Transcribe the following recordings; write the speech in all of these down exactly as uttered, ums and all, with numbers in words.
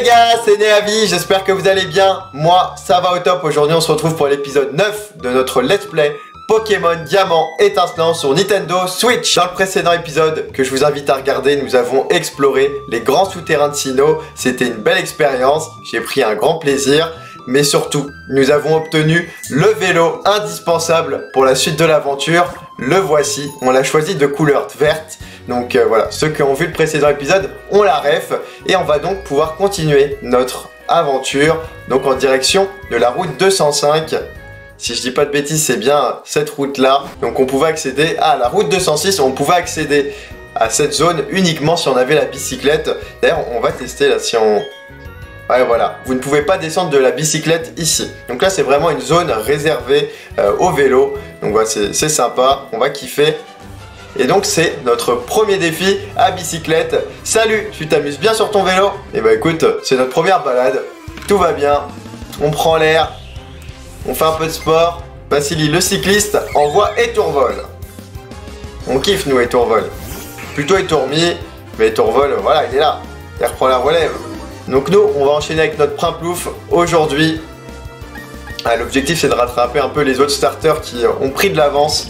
les gars, c'est Néavi, j'espère que vous allez bien. Moi, ça va au top. Aujourd'hui, on se retrouve pour l'épisode neuf de notre Let's Play Pokémon Diamant Étincelant sur Nintendo Switch. Dans le précédent épisode, que je vous invite à regarder, nous avons exploré les grands souterrains de Sinnoh. C'était une belle expérience, j'ai pris un grand plaisir. Mais surtout, nous avons obtenu le vélo indispensable pour la suite de l'aventure. Le voici, on l'a choisi de couleur verte. Donc euh, voilà, ceux qui ont vu le précédent épisode ont la ref. Et on va donc pouvoir continuer notre aventure, donc en direction de la route deux cent cinq. Si je dis pas de bêtises, c'est bien cette route-là. Donc on pouvait accéder à la route deux cent six, on pouvait accéder à cette zone uniquement si on avait la bicyclette. D'ailleurs, on va tester là si on... Ouais, voilà, vous ne pouvez pas descendre de la bicyclette ici. Donc là, c'est vraiment une zone réservée euh, au vélo. Donc voilà, c'est sympa, on va kiffer. Et donc, c'est notre premier défi à bicyclette. Salut, tu t'amuses bien sur ton vélo? Et bah écoute, c'est notre première balade. Tout va bien, on prend l'air, on fait un peu de sport. Vassili, le cycliste, envoie Étourvol. On kiffe, nous, Étourvol. Plutôt Étourmi, mais Étourvol, voilà, il est là. Il reprend la relève. Donc nous, on va enchaîner avec notre Primplouf aujourd'hui. Ah, l'objectif, c'est de rattraper un peu les autres starters qui ont pris de l'avance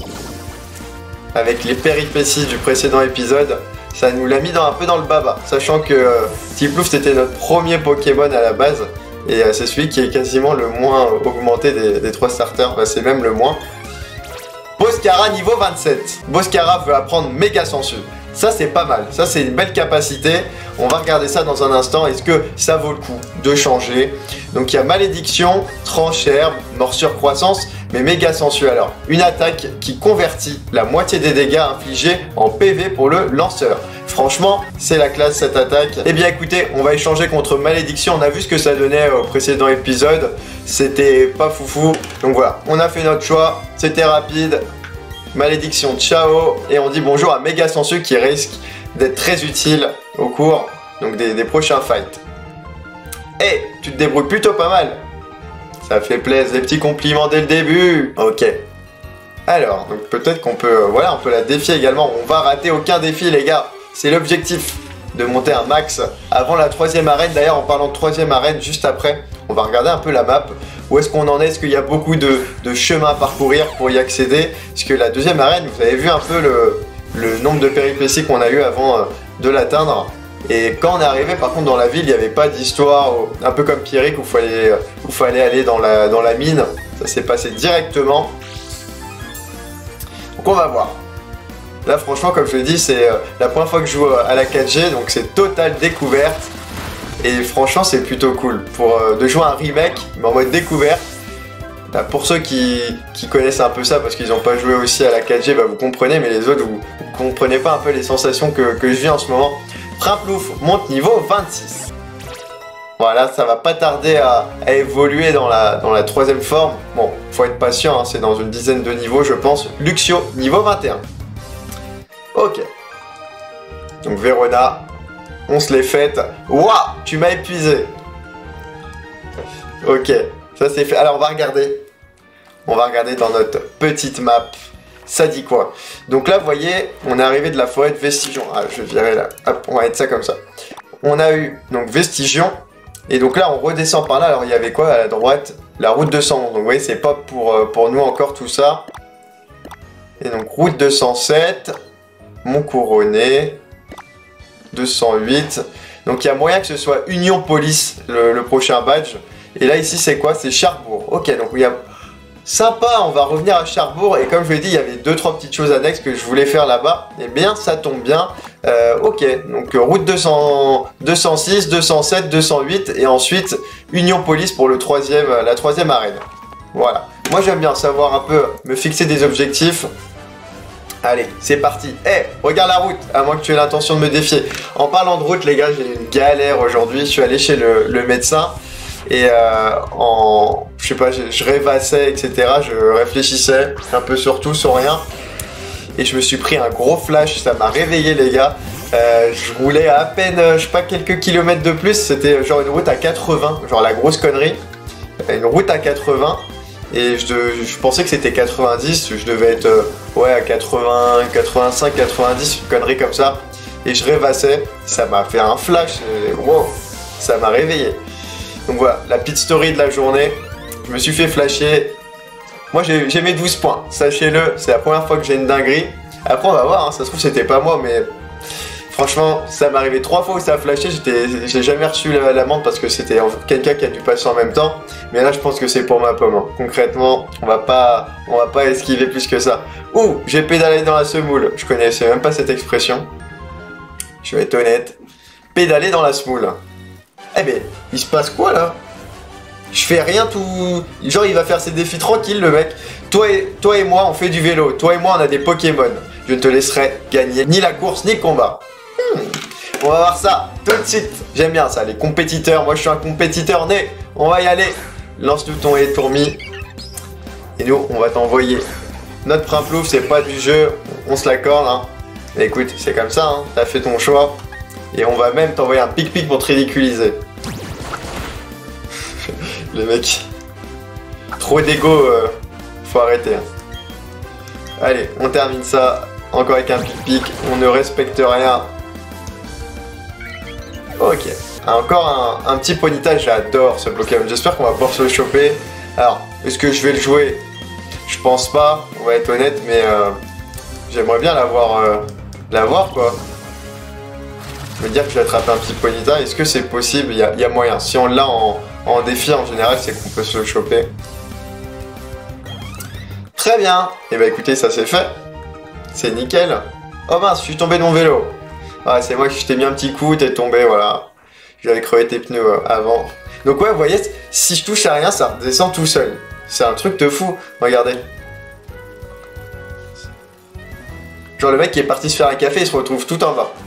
avec les péripéties du précédent épisode. Ça nous l'a mis dans, un peu dans le baba, sachant que euh, Tiplouf, c'était notre premier Pokémon à la base. Et euh, c'est celui qui est quasiment le moins augmenté des, des trois starters. Bah, c'est même le moins. Boscara niveau vingt-sept. Boscara veut apprendre Méga Sensu. Ça, c'est pas mal. Ça, c'est une belle capacité. On va regarder ça dans un instant. Est-ce que ça vaut le coup de changer? Donc, il y a Malédiction, Tranche Herbe, Morsure Croissance, mais Méga Sensu. Alors, une attaque qui convertit la moitié des dégâts infligés en P V pour le lanceur. Franchement, c'est la classe cette attaque. Eh bien, écoutez, on va échanger contre Malédiction. On a vu ce que ça donnait au précédent épisode. C'était pas foufou. Donc voilà, on a fait notre choix. C'était rapide. Malédiction, ciao. Et on dit bonjour à Méga Sensu qui risque d'être très utile au cours donc des, des prochains fights. Eh, hey, tu te débrouilles plutôt pas mal. Ça fait plaisir, des petits compliments dès le début. Ok. Alors, donc peut-être qu'on peut, euh, voilà, on peut la défier également. On va rater aucun défi, les gars. C'est l'objectif de monter un max avant la troisième arène. D'ailleurs, en parlant de troisième arène, juste après, on va regarder un peu la map. Où est-ce qu'on en est? Est-ce qu'il y a beaucoup de, de chemin à parcourir pour y accéder? Parce que la deuxième arène, vous avez vu un peu le, le nombre de péripéties qu'on a eu avant euh, de l'atteindre. Et quand on est arrivé, par contre, dans la ville, il n'y avait pas d'histoire, un peu comme Pierrick, où il fallait, où fallait aller dans la, dans la mine. Ça s'est passé directement. Donc on va voir. Là, franchement, comme je l'ai dit, c'est euh, la première fois que je joue à la quatre G, donc c'est totale découverte. Et franchement, c'est plutôt cool pour euh, de jouer à un remake, mais en mode découverte. Bah, pour ceux qui, qui connaissent un peu ça, parce qu'ils n'ont pas joué aussi à la quatre G, bah, vous comprenez, mais les autres, vous ne comprenez pas un peu les sensations que, que je vis en ce moment. Primplouf monte niveau vingt-six. Voilà, ça va pas tarder à, à évoluer dans la, dans la troisième forme. Bon, faut être patient, hein, c'est dans une dizaine de niveaux, je pense. Luxio, niveau vingt et un. Ok. Donc Verona. On se l'est faite. Waouh, tu m'as épuisé. Ok, ça c'est fait. Alors on va regarder. On va regarder dans notre petite map. Ça dit quoi? Donc là, vous voyez, on est arrivé de la forêt de Vestigion. Ah, je vais virer là. Hop, on va mettre ça comme ça. On a eu donc Vestigion. Et donc là, on redescend par là. Alors il y avait quoi à la droite? La route deux cent onze. Donc vous voyez, c'est pas pour, pour nous encore tout ça. Et donc route deux cent sept. Mont Couronné. deux cent huit. Donc il y a moyen que ce soit Union Police le, le prochain badge. Et là ici c'est quoi? C'est Cherbourg. Ok, donc il y a sympa, on va revenir à Cherbourg. Et comme je l'ai dit, il y avait deux trois petites choses annexes que je voulais faire là-bas. Et bien ça tombe bien. euh, Ok, donc route deux cents, deux cent six, deux cent sept, deux cent huit. Et ensuite Union Police pour le troisième, la troisième arène. Voilà, moi j'aime bien savoir un peu, me fixer des objectifs. Allez, c'est parti. Eh, hey, regarde la route, à moins que tu aies l'intention de me défier. En parlant de route, les gars, j'ai une galère aujourd'hui. Je suis allé chez le, le médecin et euh, en, je sais pas, je, je rêvassais, et cetera. Je réfléchissais un peu sur tout, sur rien. Et je me suis pris un gros flash, ça m'a réveillé, les gars. Euh, je roulais à, à peine, je sais pas, quelques kilomètres de plus. C'était genre une route à quatre-vingts, genre la grosse connerie. Une route à quatre-vingts. Et je, je pensais que c'était quatre-vingt-dix, je devais être euh, ouais, à quatre-vingts, quatre-vingt-cinq, quatre-vingt-dix, une connerie comme ça. Et je rêvassais, ça m'a fait un flash, et, wow. ça m'a réveillé. Donc voilà, la petite story de la journée. Je me suis fait flasher. Moi j'ai mes douze points, sachez-le, c'est la première fois que j'ai une dinguerie. Après on va voir, hein, ça se trouve c'était pas moi, mais franchement ça m'est arrivé trois fois où ça a flashé. J'ai jamais reçu l'amende parce que c'était quelqu'un qui a dû passer en même temps. Mais là je pense que c'est pour ma pomme, hein. Concrètement, on va pas, on va pas esquiver plus que ça. Ouh, j'ai pédalé dans la semoule, je connaissais même pas cette expression. Je vais être honnête. Pédaler dans la semoule. Eh ben, il se passe quoi là? Je fais rien tout... Genre il va faire ses défis tranquille le mec. Toi et, toi et moi on fait du vélo. Toi et moi on a des Pokémon. Je ne te laisserai gagner ni la course ni le combat. Hmm. On va voir ça tout de suite. J'aime bien ça, les compétiteurs. Moi je suis un compétiteur né. On va y aller. Lance-nous ton et tourmi. Et nous on va t'envoyer. Notre Primplouf c'est pas du jeu. On se l'accorde hein. Mais écoute c'est comme ça hein. T'as fait ton choix. Et on va même t'envoyer un pic-pic pour te ridiculiser. Les mecs, trop d'ego, euh, faut arrêter. Hein. Allez, on termine ça encore avec un pic-pic, on ne respecte rien. Ok, encore un, un petit Ponyta, j'adore ce Pokémon, j'espère qu'on va pouvoir se le choper. Alors, est-ce que je vais le jouer? Je pense pas, on va être honnête, mais euh, j'aimerais bien l'avoir, euh, l'avoir quoi. Me dire que je vais attraper un petit Ponyta, est-ce que c'est possible? Il y, y a moyen, si on l'a en... En défi, en général, c'est qu'on peut se le choper. Très bien. Et bah écoutez, ça c'est fait. C'est nickel. Oh mince, je suis tombé de mon vélo. Ah, c'est moi qui t'ai mis un petit coup, t'es tombé, voilà. J'avais crevé tes pneus euh, avant. Donc ouais, vous voyez, si je touche à rien, ça redescend tout seul. C'est un truc de fou. Regardez. Genre le mec qui est parti se faire un café, il se retrouve tout en bas.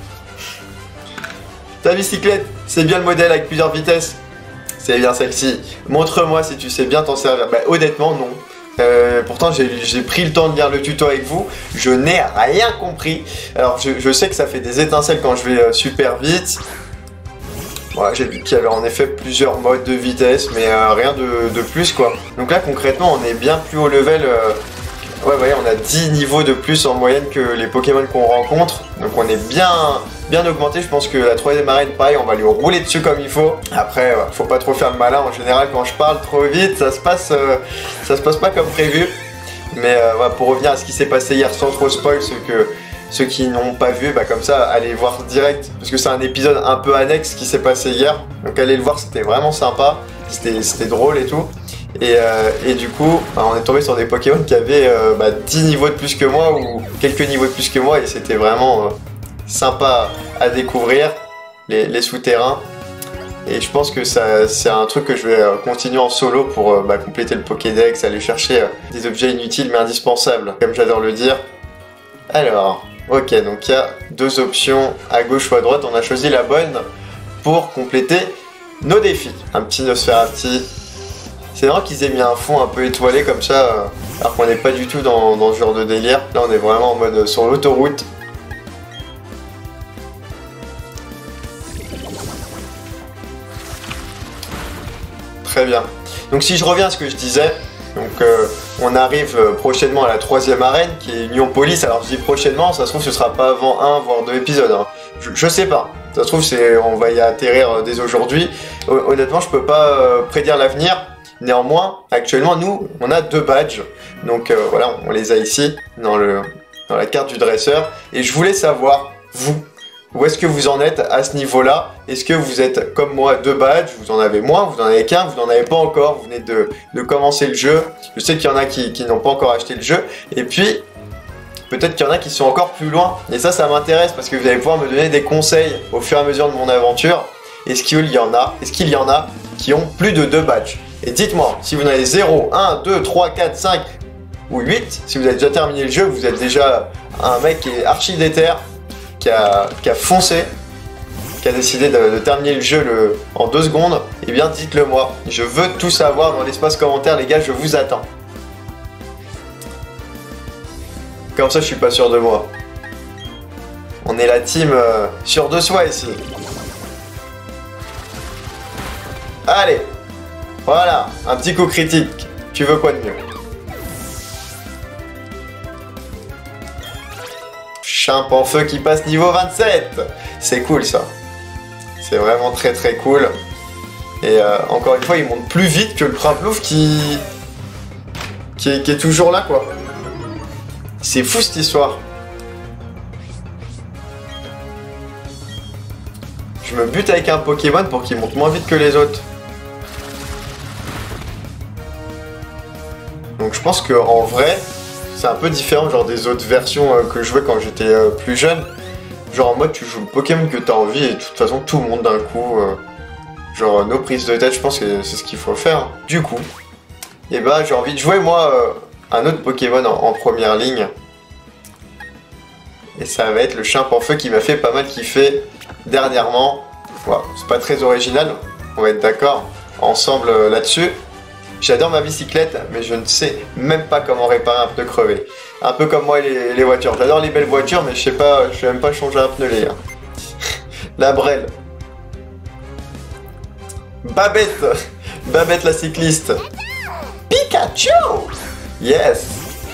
Ta bicyclette, c'est bien le modèle avec plusieurs vitesses. C'est bien celle-ci. Montre-moi si tu sais bien t'en servir. Bah honnêtement non. Euh, pourtant j'ai pris le temps de lire le tuto avec vous. Je n'ai rien compris. Alors je, je sais que ça fait des étincelles quand je vais euh, super vite. Voilà, j'ai vu qu'il y avait en effet plusieurs modes de vitesse, mais euh, rien de, de plus quoi. Donc là concrètement on est bien plus haut level. Euh, ouais vous voyez on a dix niveaux de plus en moyenne que les Pokémon qu'on rencontre. Donc on est bien... bien augmenté, je pense que la troisième arène, pareil, on va lui rouler dessus comme il faut. Après, euh, faut pas trop faire le malin. En général, quand je parle trop vite, ça se passe, euh, ça se passe pas comme prévu. Mais euh, voilà, pour revenir à ce qui s'est passé hier, sans trop spoil, ceux que ceux qui n'ont pas vu, bah comme ça, allez voir direct, parce que c'est un épisode un peu annexe qui s'est passé hier. Donc allez le voir, c'était vraiment sympa, c'était drôle et tout. Et, euh, et du coup, bah, on est tombé sur des Pokémon qui avaient euh, bah, dix niveaux de plus que moi ou quelques niveaux de plus que moi, et c'était vraiment euh, sympa à découvrir, les, les souterrains. Et je pense que c'est un truc que je vais euh, continuer en solo pour euh, bah, compléter le Pokédex, aller chercher euh, des objets inutiles mais indispensables, comme j'adore le dire. Alors, ok, donc il y a deux options, à gauche ou à droite, on a choisi la bonne pour compléter nos défis. Un petit Nosferati. C'est vrai qu'ils aient mis un fond un peu étoilé comme ça, euh, alors qu'on n'est pas du tout dans, dans ce genre de délire. Là on est vraiment en mode euh, sur l'autoroute. Très bien. Donc si je reviens à ce que je disais, donc euh, on arrive euh, prochainement à la troisième arène qui est Union Police. Alors je dis prochainement, ça se trouve ce sera pas avant un voire deux épisodes. Hein. Je, je sais pas. Ça se trouve c'est on va y atterrir euh, dès aujourd'hui. Honnêtement je peux pas euh, prédire l'avenir. Néanmoins, actuellement, nous, on a deux badges. Donc euh, voilà, on les a ici, dans, le, dans la carte du dresseur. Et je voulais savoir, vous, où est-ce que vous en êtes à ce niveau-là? Est-ce que vous êtes, comme moi, deux badges? Vous en avez moins, vous en avez qu'un, vous n'en avez pas encore. Vous venez de, de commencer le jeu. Je sais qu'il y en a qui, qui n'ont pas encore acheté le jeu. Et puis, peut-être qu'il y en a qui sont encore plus loin. Et ça, ça m'intéresse parce que vous allez pouvoir me donner des conseils au fur et à mesure de mon aventure. Est-ce qu'il y en a, est-ce qu'il y en a qui ont plus de deux badges? Et dites-moi, si vous en avez zéro, un, deux, trois, quatre, cinq ou huit, si vous avez déjà terminé le jeu, vous êtes déjà un mec qui est archi déter, qui a, qui a foncé, qui a décidé de, de terminer le jeu le, en deux secondes, eh bien dites-le moi. Je veux tout savoir dans l'espace commentaire, les gars, je vous attends. Comme ça, je suis pas sûr de moi. On est la team euh, sûre de soi ici. Allez! Voilà, un petit coup critique. Tu veux quoi de mieux? Chimp en feu qui passe niveau vingt-sept. C'est cool ça. C'est vraiment très très cool. Et euh, encore une fois, il monte plus vite que le Prinplouf qui... Qui est, qui est toujours là, quoi. C'est fou cette histoire. Je me bute avec un Pokémon pour qu'il monte moins vite que les autres. Donc je pense qu'en vrai, c'est un peu différent genre des autres versions euh, que je jouais quand j'étais euh, plus jeune. Genre en mode tu joues le Pokémon que t'as envie et de toute façon tout le monde d'un coup. Euh, genre nos prises de tête, je pense que c'est ce qu'il faut faire. Du coup, et bah j'ai envie de jouer moi euh, un autre Pokémon en, en première ligne. Et ça va être le Chimpanfeu qui m'a fait pas mal kiffer dernièrement. Wow, c'est pas très original, on va être d'accord ensemble euh, là-dessus. J'adore ma bicyclette, mais je ne sais même pas comment réparer un pneu crevé. Un peu comme moi les, les voitures. J'adore les belles voitures, mais je sais pas, je sais même pas changer un pneu, les gars. La Brelle. Babette. Babette la cycliste. Pikachu. Yes.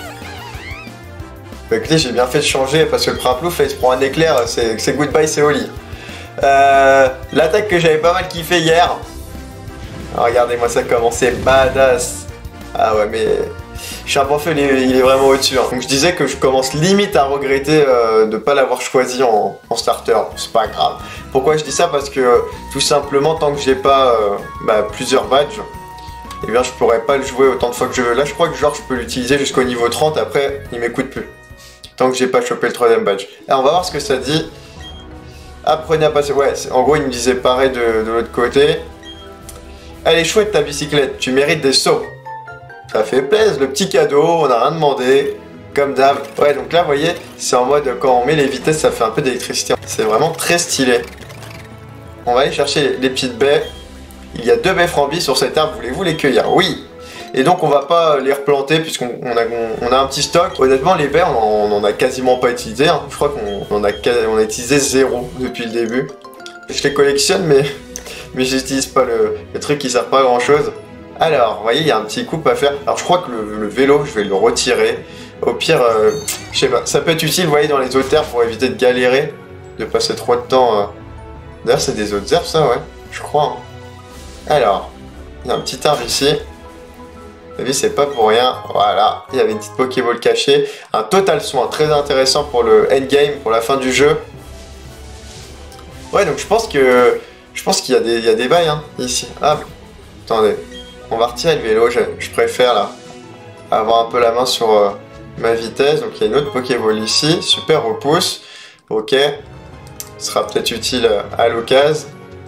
Écoutez, j'ai bien fait de changer parce que le Prinplouf, là, il se prend un éclair, c'est goodbye, c'est au lit. Euh, L'attaque que j'avais pas mal kiffé hier. Regardez-moi ça comment c'est badass. Ah ouais mais Chimpanfeu il est, il est vraiment au-dessus. Hein. Donc je disais que je commence limite à regretter euh, de pas l'avoir choisi en, en starter. C'est pas grave. Pourquoi je dis ça? Parce que euh, tout simplement tant que j'ai pas euh, bah, plusieurs badges, eh bien je pourrais pas le jouer autant de fois que je veux. Là je crois que genre je peux l'utiliser jusqu'au niveau trente, après il m'écoute plus. Tant que j'ai pas chopé le troisième badge. Alors on va voir ce que ça dit. Apprenez à passer. Ouais, en gros il me disait pareil de, de l'autre côté. Elle est chouette ta bicyclette, tu mérites des sauts. Ça fait plaisir, le petit cadeau, on n'a rien demandé, comme d'hab. Ouais, donc là, vous voyez, c'est en mode, quand on met les vitesses, ça fait un peu d'électricité. C'est vraiment très stylé. On va aller chercher les, les petites baies. Il y a deux baies frambis sur cet arbre, voulez-vous les cueillir? Oui. Et donc, on va pas les replanter, puisqu'on on a, on, on a un petit stock. Honnêtement, les baies, on n'en a quasiment pas utilisé. Hein. Je crois qu'on en a, on a utilisé zéro depuis le début. Je les collectionne, mais... mais j'utilise pas le, le truc qui sert pas à grand chose. Alors, vous voyez, il y a un petit coup à faire. Alors, je crois que le, le vélo, je vais le retirer. Au pire, euh, je sais pas, ça peut être utile, vous voyez, dans les autres herbes pour éviter de galérer, de passer trop de temps. Euh... D'ailleurs, c'est des autres herbes, ça, ouais, je crois. Hein. Alors, il y a un petit arbre ici. Vous avez vu, c'est pas pour rien. Voilà, il y avait une petite Pokéball cachée. Un total soin très intéressant pour le endgame, pour la fin du jeu. Ouais, donc je pense que. Je pense qu'il y a des, il y a des bails hein, ici. Ah, attendez. On va retirer le vélo. Je, je préfère là avoir un peu la main sur euh, ma vitesse. Donc il y a une autre Pokéball ici. Super repousse. Ok. Ce sera peut-être utile euh, à l'occasion.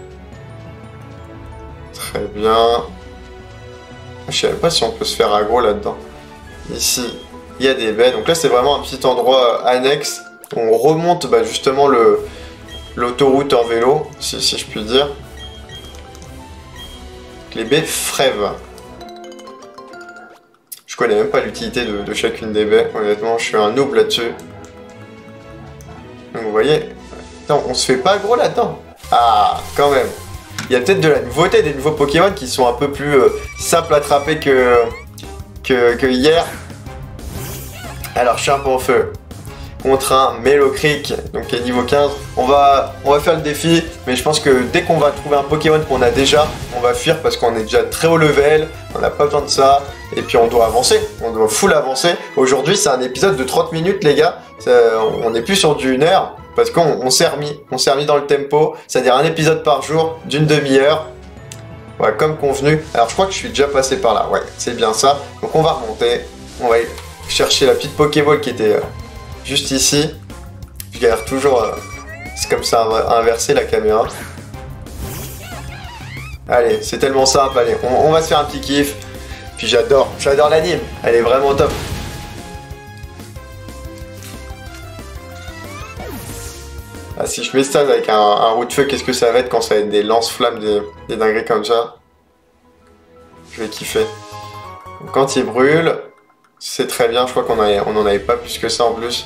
Très bien. Je sais même pas si on peut se faire aggro là-dedans. Ici, il y a des baies. Donc là, c'est vraiment un petit endroit euh, annexe. On remonte bah, justement le... l'autoroute en vélo, si, si je puis dire. Les baies frèvent. Je connais même pas l'utilité de, de chacune des baies, honnêtement, je suis un noob là-dessus. Donc vous voyez, non, on se fait pas gros là-dedans. Ah, quand même. Il y a peut-être de la nouveauté, des nouveaux Pokémon qui sont un peu plus euh, simples à attraper que, que, que hier. Alors, Chimpanfeu contre un Mellowcrick, donc qui est niveau quinze. On va, on va faire le défi, mais je pense que dès qu'on va trouver un Pokémon qu'on a déjà, on va fuir parce qu'on est déjà très haut level, on n'a pas besoin de ça, et puis on doit avancer, on doit full avancer. Aujourd'hui, c'est un épisode de trente minutes, les gars. On n'est plus sur du une heure, parce qu'on s'est remis, on s'est remis dans le tempo, c'est-à-dire un épisode par jour d'une demi-heure. Voilà, comme convenu. Alors, je crois que je suis déjà passé par là, ouais, c'est bien ça. Donc, on va remonter, on va aller chercher la petite Pokéball qui était... Euh, juste ici, je galère toujours, euh, c'est comme ça inverser la caméra. Allez, c'est tellement simple, allez, on, on va se faire un petit kiff. Puis j'adore, j'adore l'anime, elle est vraiment top. Ah, si je mets ça avec un, un roue de feu, qu'est-ce que ça va être quand ça va être des lance-flammes, des, des dingueries comme ça? Je vais kiffer. Donc, quand il brûle... c'est très bien, je crois qu'on n'en avait pas plus que ça en plus.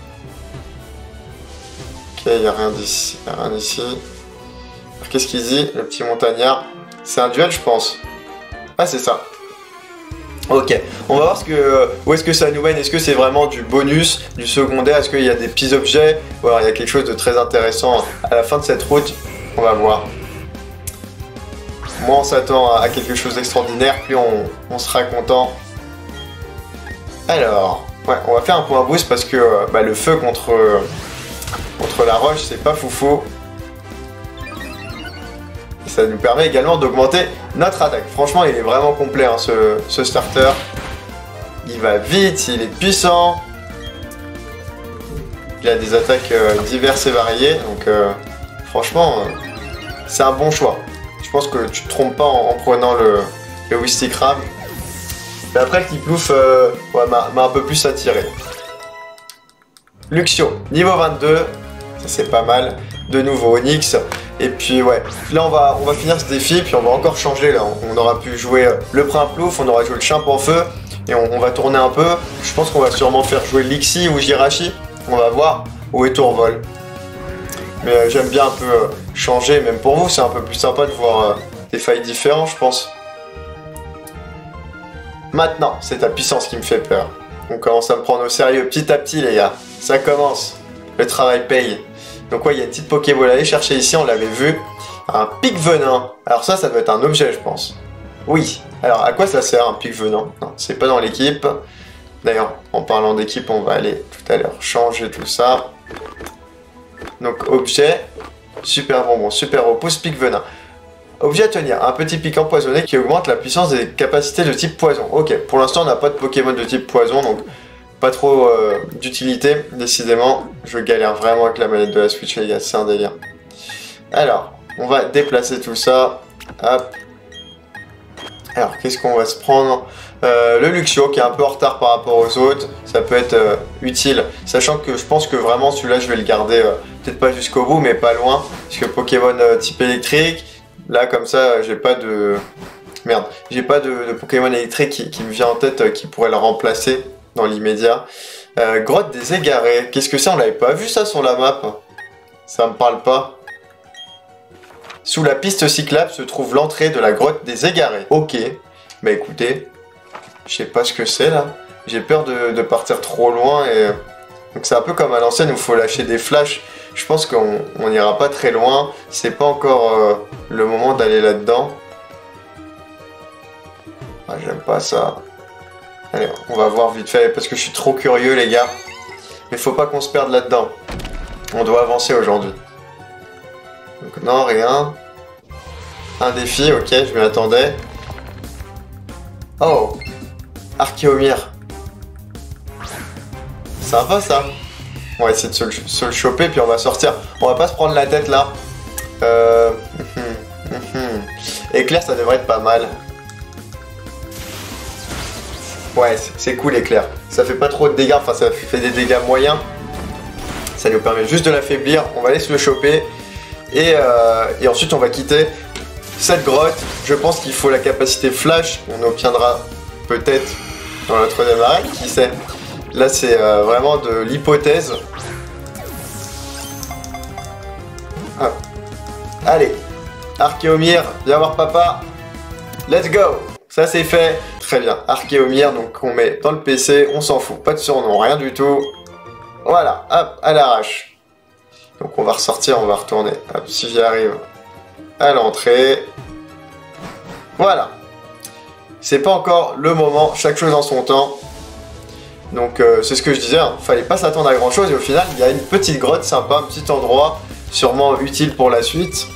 Ok, il n'y a rien d'ici. Il n'y a rien ici. Qu'est-ce qu'il dit, le petit montagnard? C'est un duel, je pense. Ah, c'est ça. Ok, on va voir ce que, où est-ce que ça nous mène. Est-ce que c'est vraiment du bonus, du secondaire? Est-ce qu'il y a des petits objets? Ou alors il y a quelque chose de très intéressant à la fin de cette route? On va voir. Moins on s'attend à quelque chose d'extraordinaire, plus on, on sera content. Alors, ouais, on va faire un point boost parce que euh, bah, le feu contre, euh, contre la roche, c'est pas foufou. Et ça nous permet également d'augmenter notre attaque. Franchement, il est vraiment complet, hein, ce, ce starter. Il va vite, il est puissant. Il a des attaques euh, diverses et variées. Donc, euh, franchement, euh, c'est un bon choix. Je pense que tu te trompes pas en, en prenant le, le Wistik Ram. Mais après, le Tiplouf euh, ouais, m'a un peu plus attiré. Luxio, niveau vingt-deux. Ça, c'est pas mal. De nouveau Onyx. Et puis, ouais. Là, on va, on va finir ce défi. Puis, on va encore changer. Là, on, on aura pu jouer le Primplouf. On aura joué le Chimpanfeu feu. Et on, on va tourner un peu. Je pense qu'on va sûrement faire jouer Lixie ou Jirachi. On va voir. Ou Étourvol. Mais euh, j'aime bien un peu euh, changer. Même pour vous, c'est un peu plus sympa de voir euh, des failles différentes, je pense. Maintenant, c'est ta puissance qui me fait peur. On commence à me prendre au sérieux petit à petit, les gars. Ça commence. Le travail paye. Donc ouais, il y a une petite Pokéball à aller chercher ici, on l'avait vu. Un pic venin. Alors ça, ça doit être un objet, je pense. Oui. Alors, à quoi ça sert, un pic venin? Non, c'est pas dans l'équipe. D'ailleurs, en parlant d'équipe, on va aller tout à l'heure changer tout ça. Donc, objet. Super bonbon, super repousse, pic venin. Objet à tenir, un petit pic empoisonné qui augmente la puissance des capacités de type poison. Ok, pour l'instant on n'a pas de Pokémon de type poison, donc pas trop euh, d'utilité, décidément. Je galère vraiment avec la manette de la Switch, les gars, c'est un délire. Alors, on va déplacer tout ça. Hop. Alors, qu'est-ce qu'on va se prendre? euh, Le Luxio qui est un peu en retard par rapport aux autres, ça peut être euh, utile, sachant que je pense que vraiment celui-là je vais le garder, euh, peut-être pas jusqu'au bout, mais pas loin, parce que Pokémon euh, type électrique. Là, comme ça, j'ai pas de... Merde, j'ai pas de, de Pokémon électrique qui, qui me vient en tête, euh, qui pourrait le remplacer dans l'immédiat. Euh, grotte des égarés. Qu'est-ce que c'est? On l'avait pas vu ça sur la map. Ça me parle pas. Sous la piste cyclable se trouve l'entrée de la grotte des égarés. Ok. Bah écoutez, je sais pas ce que c'est là. J'ai peur de, de partir trop loin et... Donc c'est un peu comme à l'ancienne où il faut lâcher des flashs. Je pense qu'on n'ira pas très loin. C'est pas encore euh, le moment d'aller là-dedans. Ah, j'aime pas ça. Allez, on va voir vite fait parce que je suis trop curieux, les gars. Mais faut pas qu'on se perde là-dedans. On doit avancer aujourd'hui. Donc non, rien. Un défi, ok, je m'y attendais. Oh, Archéomir. Sympa ça. On va essayer de se le, se le choper, puis on va sortir. On va pas se prendre la tête là. Euh... Éclair, ça devrait être pas mal. Ouais, c'est cool éclair. Ça fait pas trop de dégâts, enfin ça fait des dégâts moyens. Ça nous permet juste de l'affaiblir. On va aller se le choper. Et, euh, et ensuite on va quitter cette grotte. Je pense qu'il faut la capacité flash. On obtiendra peut-être dans la troisième arène, qui sait. Là c'est euh, vraiment de l'hypothèse. Ah. Allez, Archéomir, viens voir papa. Let's go. Ça c'est fait. Très bien, Archéomir, donc on met dans le P C, on s'en fout, pas de surnom, rien du tout. Voilà, hop, à l'arrache. Donc on va ressortir, on va retourner. Hop, si j'y arrive à l'entrée. Voilà. C'est pas encore le moment, chaque chose en son temps. Donc euh, c'est ce que je disais, hein. Fallait pas s'attendre à grand chose et au final il y a une petite grotte sympa, un petit endroit sûrement utile pour la suite.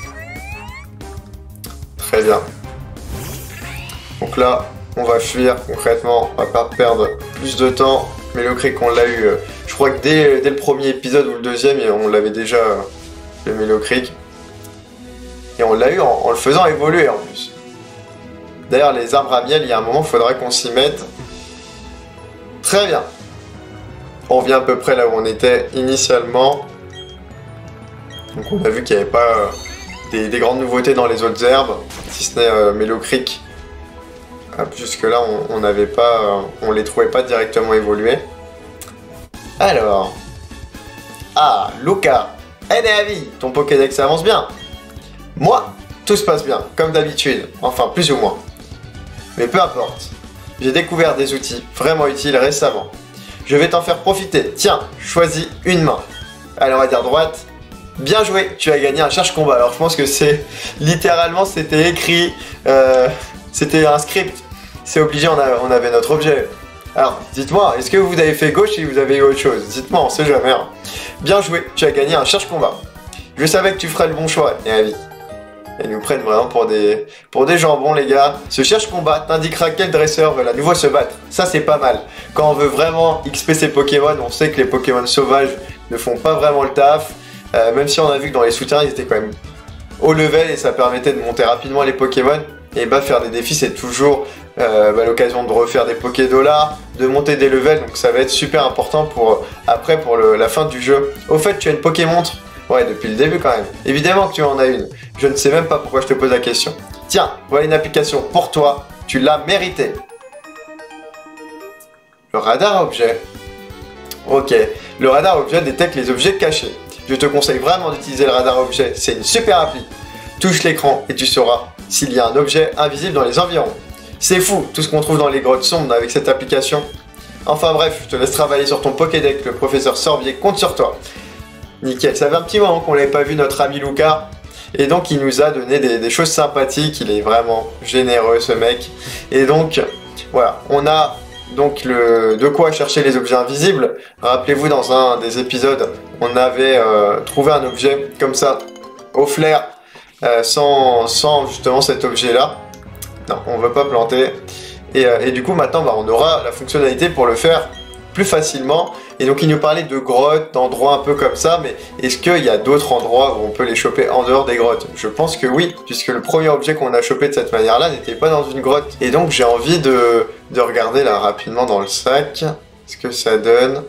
Très bien. Donc là, on va fuir concrètement, on va pas perdre plus de temps. Mais le Creek, on l'a eu, euh, je crois que dès, dès le premier épisode ou le deuxième, on l'avait déjà, euh, le Melo Creek. Et on l'a eu en, en le faisant évoluer en plus. D'ailleurs, les arbres à miel, il y a un moment, il faudrait qu'on s'y mette. Très bien. On revient à peu près là où on était initialement. Donc on a vu qu'il n'y avait pas euh, des, des grandes nouveautés dans les autres herbes, si ce n'est euh, Melo Creek. Jusque là on n'avait pas, euh, on les trouvait pas directement évolués. Alors, ah Luca, hey Navi, ton Pokédex avance bien. Moi, tout se passe bien, comme d'habitude, enfin plus ou moins. Mais peu importe, j'ai découvert des outils vraiment utiles récemment. Je vais t'en faire profiter. Tiens, choisis une main. Allez, on va dire droite, Bien joué, tu as gagné un cherche combat. Alors je pense que c'est littéralement c'était écrit, euh, c'était un script. C'est obligé, on, a, on avait notre objet. Alors dites-moi, est-ce que vous avez fait gauche et vous avez eu autre chose? Dites-moi, on sait jamais. Hein. Bien joué, tu as gagné un cherche combat. Je savais que tu ferais le bon choix, et allez. Ils nous prennent vraiment pour des, pour des jambons, les gars. Ce cherche combat t'indiquera quel dresseur veut à nouveau se battre. Ça, c'est pas mal. Quand on veut vraiment X P ses Pokémon, on sait que les Pokémon sauvages ne font pas vraiment le taf. Euh, même si on a vu que dans les souterrains, ils étaient quand même haut level et ça permettait de monter rapidement les Pokémon. Et bah, faire des défis, c'est toujours euh, bah, l'occasion de refaire des Poké-Dollars, de monter des levels. Donc, ça va être super important pour après pour le, la fin du jeu. Au fait, tu as une Pokémontre? Ouais, depuis le début quand même. Évidemment que tu en as une. Je ne sais même pas pourquoi je te pose la question. Tiens, voilà une application pour toi. Tu l'as mérité. Le radar objet. Ok. Le radar objet détecte les objets cachés. Je te conseille vraiment d'utiliser le radar objet. C'est une super appli. Touche l'écran et tu sauras s'il y a un objet invisible dans les environs. C'est fou tout ce qu'on trouve dans les grottes sombres avec cette application. Enfin bref, je te laisse travailler sur ton Pokédex. Le professeur Sorbier compte sur toi. Nickel, ça fait un petit moment qu'on n'avait pas vu notre ami Lucas. Et donc il nous a donné des, des choses sympathiques. Il est vraiment généreux ce mec. Et donc voilà, on a donc le, de quoi chercher les objets invisibles. Rappelez-vous, dans un des épisodes, on avait euh, trouvé un objet comme ça, au flair, euh, sans, sans justement cet objet-là. Non, on ne veut pas planter. Et, euh, et du coup maintenant bah, on aura la fonctionnalité pour le faire plus facilement. Et donc il nous parlait de grottes, d'endroits un peu comme ça, mais est-ce qu'il y a d'autres endroits où on peut les choper en dehors des grottes? Je pense que oui, puisque le premier objet qu'on a chopé de cette manière-là n'était pas dans une grotte. Et donc j'ai envie de, de regarder là rapidement dans le sac ce que ça donne.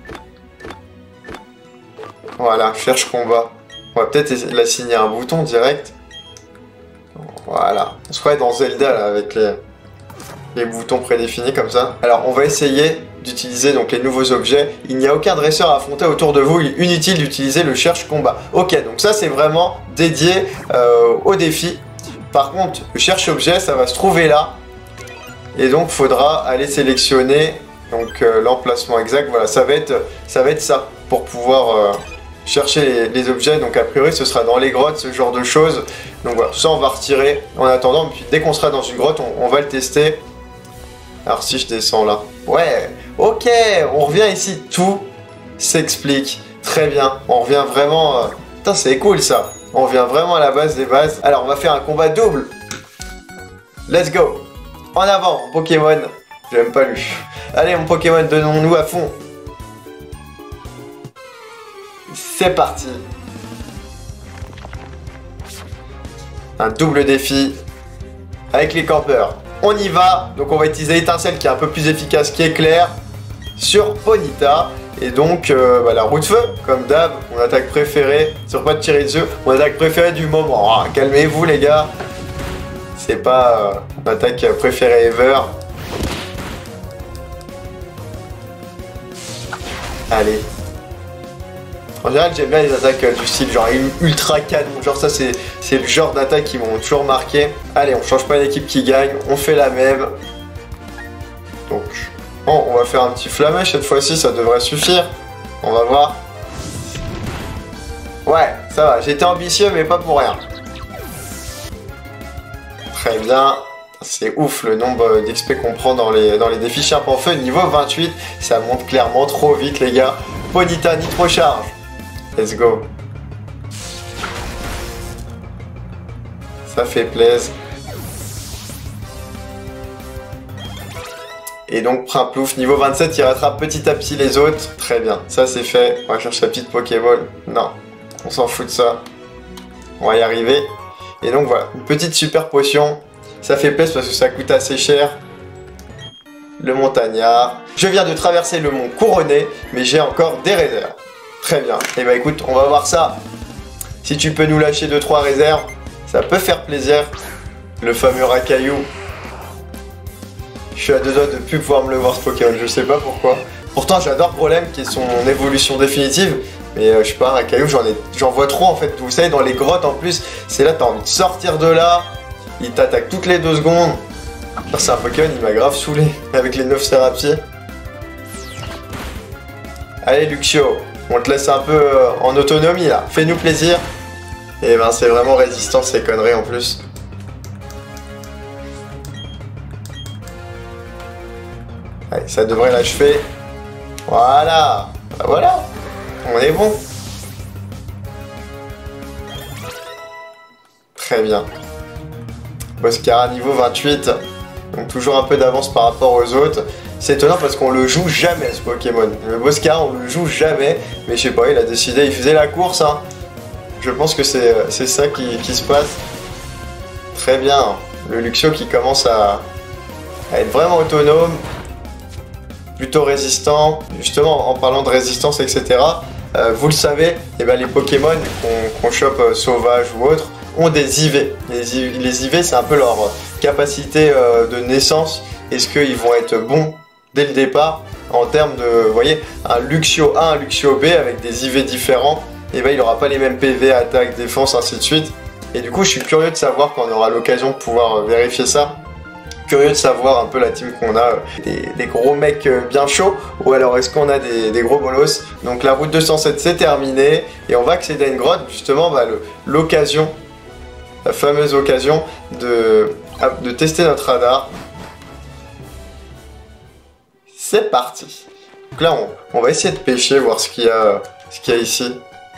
Voilà, cherche combat. On va peut-être l'assigner un bouton direct. Voilà, on se croirait dans Zelda là avec les, les boutons prédéfinis comme ça. Alors on va essayer d'utiliser donc les nouveaux objets. Il n'y a aucun dresseur à affronter autour de vous, il est inutile d'utiliser le cherche combat. Ok, donc ça c'est vraiment dédié euh, au défi. Par contre, le cherche objet, ça va se trouver là. Et donc faudra aller sélectionner donc euh, l'emplacement exact. Voilà, ça va être ça va être ça pour pouvoir euh, chercher les, les objets. Donc a priori ce sera dans les grottes, ce genre de choses. Donc voilà, ça on va retirer en attendant. Puis dès qu'on sera dans une grotte, on, on va le tester. Alors si je descends là, ouais, ok, on revient ici, tout s'explique, très bien, on revient vraiment, euh... putain c'est cool ça, on revient vraiment à la base des bases. Alors on va faire un combat double, let's go, en avant, mon Pokémon, j'aime pas lui, allez mon Pokémon, donnons-nous à fond, c'est parti, un double défi avec les campeurs. On y va, donc on va utiliser étincelle qui est un peu plus efficace qu'éclair sur Ponyta. Et donc euh, bah, la roue de feu, comme d'hab, mon attaque préférée, sur pas de tirer dessus, mon attaque préférée du moment. Ah, calmez-vous les gars, c'est pas euh, mon attaque préférée ever. Allez. En général j'aime bien les attaques euh, du style genre ultra canon, genre ça c'est le genre d'attaque qui m'ont toujours marqué. Allez, on change pas une équipe qui gagne, on fait la même. Donc, bon, on va faire un petit flamèche cette fois-ci, ça devrait suffire. On va voir. Ouais, ça va, j'ai été ambitieux mais pas pour rien. Très bien. C'est ouf le nombre d'X P qu'on prend dans les, dans les défis Sharp en feu, niveau vingt-huit. Ça monte clairement trop vite les gars. Ponyta Nitro Charge. Let's go. Ça fait plaisir. Et donc Primplouf, niveau vingt-sept, il rattrape petit à petit les autres. Très bien, ça c'est fait. On va chercher la petite Pokéball. Non, on s'en fout de ça. On va y arriver. Et donc voilà, une petite super potion. Ça fait plaisir parce que ça coûte assez cher. Le montagnard. Je viens de traverser le mont Couronné, mais j'ai encore des réserves. Très bien. Et bah écoute, on va voir ça. Si tu peux nous lâcher deux trois réserves, ça peut faire plaisir. Le fameux Racaillou. Je suis à deux doigts de ne plus pouvoir me le voir ce Pokémon, je sais pas pourquoi. Pourtant j'adore Problème qui est son évolution définitive. Mais euh, je sais pas, Racaillou, j'en ai, j'en vois trop en fait. Vous savez, dans les grottes en plus, c'est là, t'as envie de sortir de là. Il t'attaque toutes les deux secondes. C'est un Pokémon, il m'a grave saoulé avec les neuf Serapiés. Allez Luxio, On te laisse un peu euh, en autonomie là. Fais-nous plaisir. Et ben c'est vraiment résistant ces conneries en plus. Allez, ça devrait l'achever. Voilà. Ben voilà. On est bon. Très bien. Boscara niveau vingt-huit. Donc toujours un peu d'avance par rapport aux autres. C'est étonnant parce qu'on le joue jamais ce Pokémon. Le Boscara on le joue jamais. Mais je sais pas, il a décidé, il faisait la course. Hein. Je pense que c'est ça qui, qui se passe. Très bien. Le Luxio qui commence à, à être vraiment autonome. Plutôt résistant. Justement en parlant de résistance et cetera. Euh, vous le savez, eh ben, les Pokémon qu'on qu'on chope euh, sauvages ou autres ont des I V. Les, I V, les I V c'est un peu leur capacité euh, de naissance. Est-ce qu'ils vont être bons dès le départ en termes de, vous voyez, un Luxio A, un Luxio B avec des I V différents, et ben il n'aura pas les mêmes P V, attaque, défense, ainsi de suite. Et du coup, je suis curieux de savoir quand on aura l'occasion de pouvoir vérifier ça. Curieux de savoir un peu la team qu'on a, des, des gros mecs bien chauds, ou alors est-ce qu'on a des, des gros bolos. Donc la route deux cent sept c'est terminé, et on va accéder à une grotte, justement, bah, l'occasion, la fameuse occasion de, de tester notre radar. C'est parti. Donc là, on, on va essayer de pêcher, voir ce qu'il y a, ce qu'il y a ici.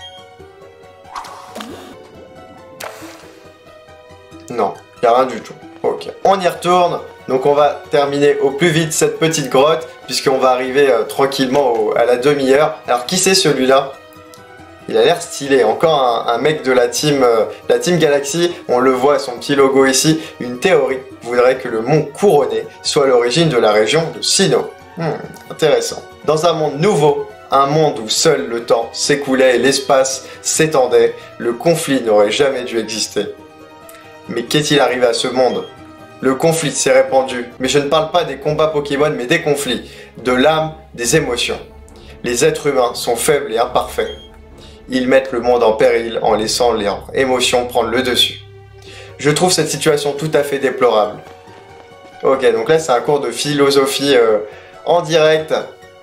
Non, il n'y a rien du tout. Ok, on y retourne. Donc on va terminer au plus vite cette petite grotte, puisqu'on va arriver euh, tranquillement au, à la demi-heure. Alors qui c'est celui-là? Il a l'air stylé. Encore un, un mec de la team, euh, la team Galaxy. On le voit, son petit logo ici. Une théorie voudrait que le mont Couronné soit l'origine de la région de Sinnoh. Hmm, intéressant. Dans un monde nouveau, un monde où seul le temps s'écoulait et l'espace s'étendait, le conflit n'aurait jamais dû exister. Mais qu'est-il arrivé à ce monde? Le conflit s'est répandu, mais je ne parle pas des combats Pokémon, mais des conflits, de l'âme, des émotions. Les êtres humains sont faibles et imparfaits. Ils mettent le monde en péril en laissant leurs émotions prendre le dessus. Je trouve cette situation tout à fait déplorable. Ok, donc là c'est un cours de philosophie euh, en direct.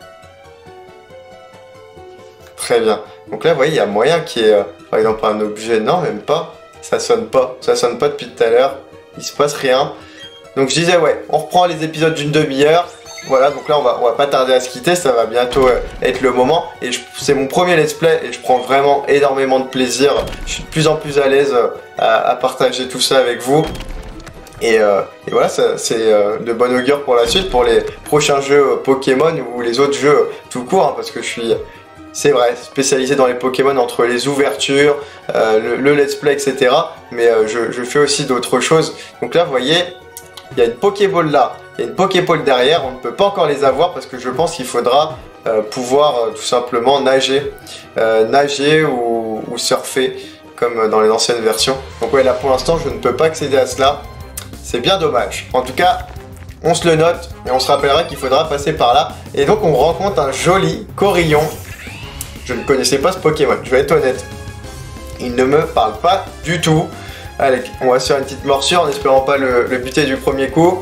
Très bien. Donc là vous voyez, il y a moyen qu'il y ait, euh, par exemple, un objet. Non, même pas. Ça sonne pas. Ça sonne pas depuis tout à l'heure. Il se passe rien. Donc je disais, ouais, on reprend les épisodes d'une demi-heure. Voilà, donc là on va, on va pas tarder à se quitter, ça va bientôt euh, être le moment. Et c'est mon premier let's play et je prends vraiment énormément de plaisir. Je suis de plus en plus à l'aise euh, à, à partager tout ça avec vous. Et, euh, et voilà, c'est euh, de bon augure pour la suite, pour les prochains jeux euh, Pokémon ou les autres jeux euh, tout court, hein, parce que je suis, c'est vrai, spécialisé dans les Pokémon entre les ouvertures, euh, le, le let's play, et cetera. Mais euh, je, je fais aussi d'autres choses. Donc là, vous voyez, il y a une Pokéball là, il y a une Pokéball derrière. On ne peut pas encore les avoir parce que je pense qu'il faudra euh, pouvoir euh, tout simplement nager, euh, nager ou, ou surfer comme dans les anciennes versions. Donc ouais, là pour l'instant, je ne peux pas accéder à cela. C'est bien dommage. En tout cas, on se le note et on se rappellera qu'il faudra passer par là. Et donc on rencontre un joli Corillon. Je ne connaissais pas ce Pokémon, je vais être honnête. Il ne me parle pas du tout. Allez, on va se faire une petite morsure en espérant pas le, le buter du premier coup.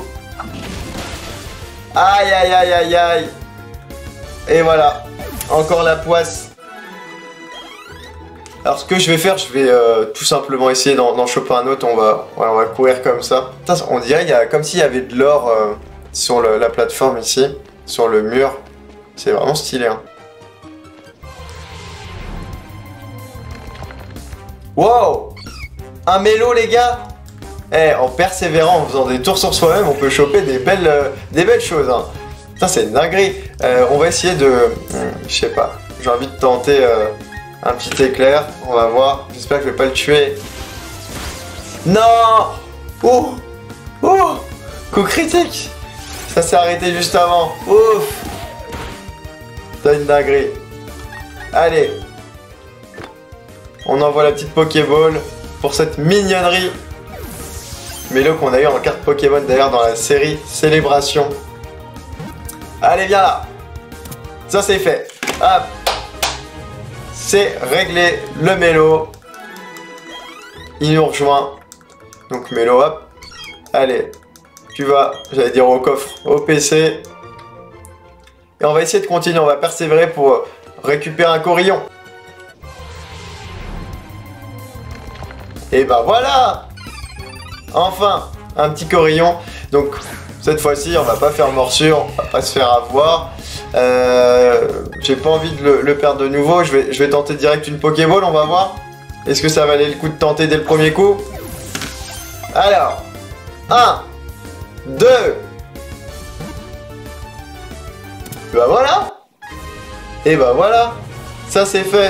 Aïe aïe aïe aïe aïe. Et voilà, encore la poisse. Alors ce que je vais faire, je vais euh, tout simplement essayer d'en choper un autre. On va, ouais, on va courir comme ça. Putain, on dirait il y a, comme s'il y avait de l'or euh, sur le, la plateforme ici, sur le mur. C'est vraiment stylé. Hein. Wow! Un mélo les gars! Eh, en persévérant, en faisant des tours sur soi-même, on peut choper des belles, euh, des belles choses. Hein. Putain, c'est une dinguerie. Euh, on va essayer de... Hum, je sais pas. J'ai envie de tenter euh, un petit éclair. On va voir. J'espère que je vais pas le tuer. Non! Oh! Oh! Coup critique! Ça s'est arrêté juste avant. Ouf! C'est une dinguerie. Allez! On envoie la petite Pokéball pour cette mignonnerie. Mélo qu'on a eu en carte Pokémon d'ailleurs dans la série Célébration. Allez, viens là. Ça c'est fait. Hop. C'est réglé le Mélo. Il nous rejoint. Donc Mélo, hop. Allez. Tu vas, j'allais dire au coffre, au P C. Et on va essayer de continuer. On va persévérer pour récupère un Corillon. Et bah voilà. Enfin, un petit Corillon. Donc, cette fois-ci, on va pas faire morsure, on va pas se faire avoir. Euh, J'ai pas envie de le, le perdre de nouveau. Je vais, je vais tenter direct une Pokéball, on va voir. Est-ce que ça valait le coup de tenter dès le premier coup? Alors, un, deux. Bah voilà. Et bah voilà. Ça c'est fait.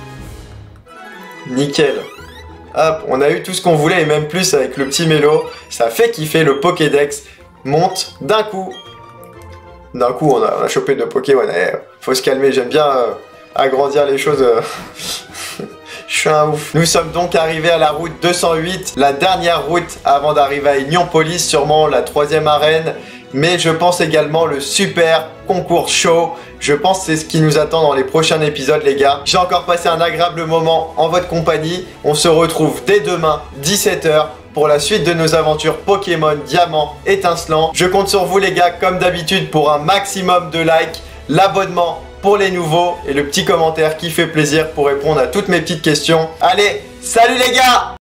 Nickel. Hop, on a eu tout ce qu'on voulait et même plus avec le petit mélo. Ça fait kiffer, le Pokédex monte d'un coup. D'un coup, on a, on a chopé deux Pokémon. Eh, faut se calmer, j'aime bien euh, agrandir les choses. Euh... Je suis un ouf. Nous sommes donc arrivés à la route deux cent huit, la dernière route avant d'arriver à Union Police, sûrement la troisième arène. Mais je pense également le super concours show. Je pense que c'est ce qui nous attend dans les prochains épisodes, les gars. J'ai encore passé un agréable moment en votre compagnie. On se retrouve dès demain, dix-sept heures, pour la suite de nos aventures Pokémon Diamant étincelant. Je compte sur vous, les gars, comme d'habitude, pour un maximum de likes, l'abonnement pour les nouveaux et le petit commentaire qui fait plaisir pour répondre à toutes mes petites questions. Allez, salut les gars!